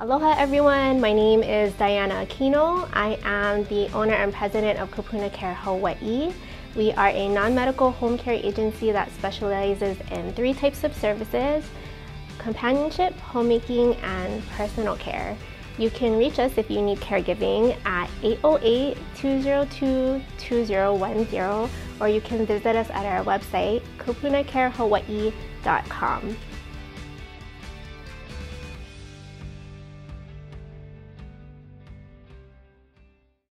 Aloha everyone, my name is Diana Aquino. I am the owner and president of Kupuna Care Hawaii. We are a non-medical home care agency that specializes in 3 types of services: companionship, homemaking, and personal care. You can reach us if you need caregiving at 808-202-2010, or you can visit us at our website, kupunacarehawaii.com.